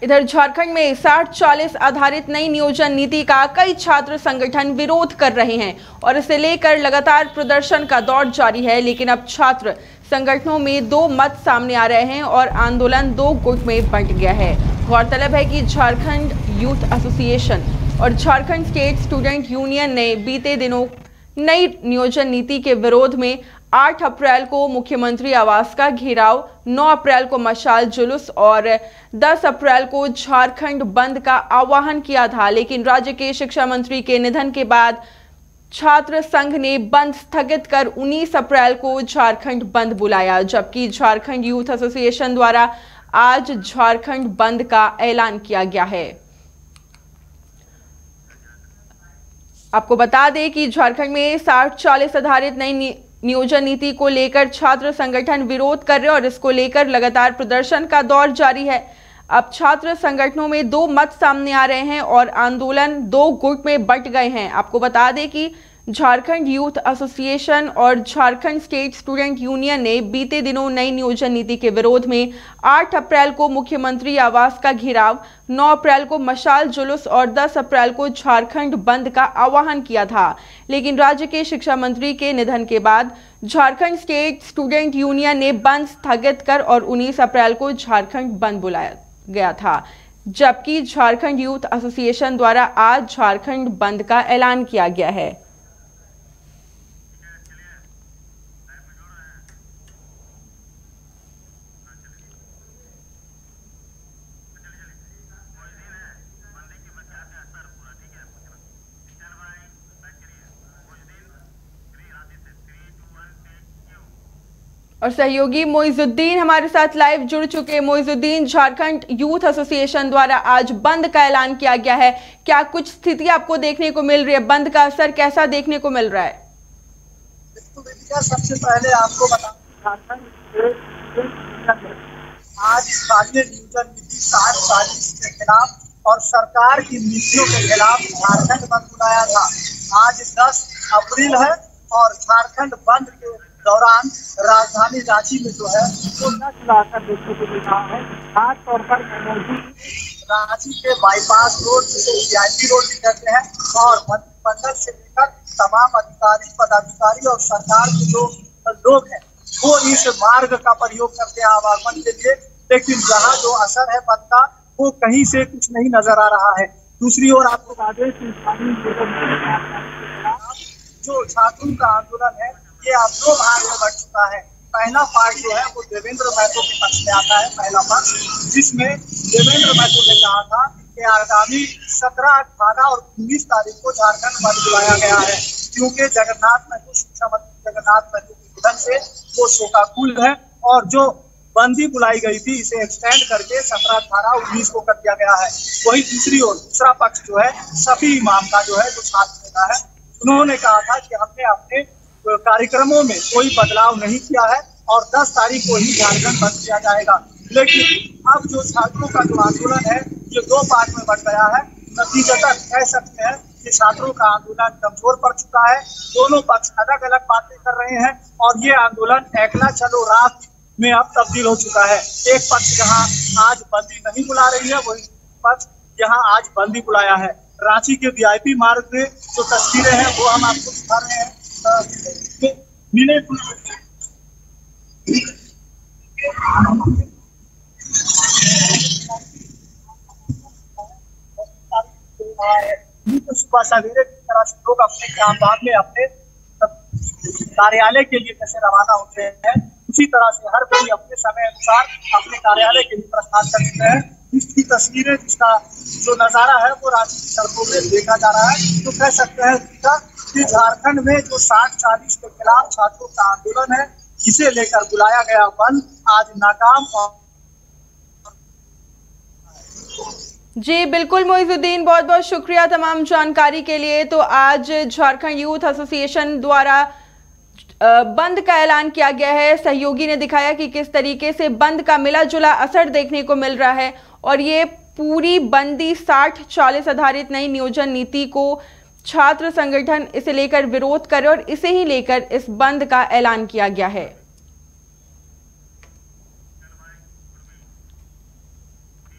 इधर झारखंड में 60-40 आधारित नई नियोजन नीति का कई छात्र संगठन विरोध कर रहे हैं और इसे लेकर लगातार प्रदर्शन का दौर जारी है। लेकिन अब छात्र संगठनों में दो मत सामने आ रहे हैं और आंदोलन दो गुट में बंट गया है। गौरतलब है कि झारखंड यूथ एसोसिएशन और झारखंड स्टेट स्टूडेंट यूनियन ने बीते दिनों नई नियोजन नीति के विरोध में 8 अप्रैल को मुख्यमंत्री आवास का घेराव, 9 अप्रैल को मशाल जुलूस और 10 अप्रैल को झारखंड बंद का आह्वान किया था। लेकिन राज्य के शिक्षा मंत्री के निधन के बाद छात्र संघ ने बंद स्थगित कर 19 अप्रैल को झारखंड बंद बुलाया, जबकि झारखंड यूथ एसोसिएशन द्वारा आज झारखंड बंद का ऐलान किया गया है। आपको बता दें कि झारखंड में 60-40 आधारित नई नियोजन नीति को लेकर छात्र संगठन विरोध कर रहे हैं और इसको लेकर लगातार प्रदर्शन का दौर जारी है। अब छात्र संगठनों में दो मत सामने आ रहे हैं और आंदोलन दो गुट में बंट गए हैं। आपको बता दें कि झारखंड यूथ एसोसिएशन और झारखंड स्टेट स्टूडेंट यूनियन ने बीते दिनों नई नियोजन नीति के विरोध में 8 अप्रैल को मुख्यमंत्री आवास का घेराव, 9 अप्रैल को मशाल जुलूस और 10 अप्रैल को झारखंड बंद का आह्वान किया था। लेकिन राज्य के शिक्षा मंत्री के निधन के बाद झारखंड स्टेट स्टूडेंट यूनियन ने बंद स्थगित कर और 19 अप्रैल को झारखंड बंद बुलाया गया था, जबकि झारखंड यूथ एसोसिएशन द्वारा आज झारखंड बंद का ऐलान किया गया है। और सहयोगी मोइजुद्दीन हमारे साथ लाइव जुड़ चुके हैं। मोइजुद्दीन, झारखंड यूथ एसोसिएशन द्वारा आज बंद का ऐलान किया गया है, क्या कुछ स्थिति आपको देखने को मिल रही है? बंद का असर कैसा देखने को मिल रहा है? सबसे पहले आपको बता, आज स्थानीय नियोजन नीति 60-40 के खिलाफ और सरकार की नीतियों के खिलाफ झारखंड बंद बुलाया था। आज 10 अप्रैल है और झारखंड बंद के दौरान राजधानी रांची में जो है वो नक्सलाकर देखने को मिल रहा है। खासतौर पर रांची के बाईपास रोड, जिसे VIP रोड भी कहते हैं, और मंत्रिमंडल से लेकर तमाम अधिकारी, पदाधिकारी और सरकार के जो लोग हैं वो इस मार्ग का प्रयोग करते हैं आवागमन के लिए। लेकिन जहाँ जो असर है बंद का, वो कहीं से कुछ नहीं नजर आ रहा है। दूसरी ओर आपको बता दें कि जो छात्रों का आंदोलन है ये अब 2 भाग में बढ़ चुका है। पहला पार्ट जो है वो देवेंद्र महतो के पक्ष में आता है, पहला पक्ष, जिसमें देवेंद्र महतो ने कहा था कि आगामी 17, 18 और 19 तारीख को झारखंड बंद बुलाया गया है, क्योंकि जगन्नाथ महतो, शिक्षा मंत्री जगन्नाथ महतो के निधन से वो शोकाकुल है और जो बंदी बुलाई गई थी इसे एक्सटेंड करके 17, 18, 19 को कर दिया गया है। वही दूसरी ओर दूसरा पक्ष जो है शफी इमाम का जो है, जो छात्र नेता है, उन्होंने कहा था कि हमने अपने कार्यक्रमों में कोई बदलाव नहीं किया है और 10 तारीख को ही झारखंड बंद किया जाएगा। लेकिन अब जो छात्रों का जो आंदोलन है ये 2 पार्ट में बढ़ गया है। नतीजतन कह सकते हैं कि छात्रों का आंदोलन कमजोर पड़ चुका है। दोनों पक्ष अलग अलग बातें कर रहे हैं और ये आंदोलन एकला चलो रात में अब तब्दील हो चुका है। एक पक्ष जहाँ आज बंदी नहीं बुला रही है, वही पक्ष यहाँ आज बंदी बुलाया है। रांची के VIP मार्ग में जो तस्वीरें हैं वो हम आपको दिखा रहे हैं। सुबह सवेरे की तरह से लोग अपने कामकाज में अपने कार्यालय के लिए जैसे रवाना होते हैं, उसी तरह से हर कोई अपने समय अनुसार अपने कार्यालय के लिए प्रस्थान कर चुके हैं। इसकी तस्वीरें, जिसका जो नजारा है वो रांची की सड़कों में देखा जा रहा है। तो कह सकते हैं कि झारखंड में जो 60-40 के खिलाफ छात्रों का आंदोलन है, जिसे लेकर बुलाया गया बंद, आज नाकाम। जी बिल्कुल मोइजुद्दीन, बहुत बहुत शुक्रिया तमाम जानकारी के लिए। तो आज झारखंड यूथ एसोसिएशन द्वारा बंद का ऐलान किया गया है। सहयोगी ने दिखाया कि किस तरीके से बंद का मिला जुला असर देखने को मिल रहा है और ये पूरी बंदी 60-40 आधारित नई नियोजन नीति को छात्र संगठन इसे लेकर विरोध करे और इसे ही लेकर इस बंद का ऐलान किया गया है।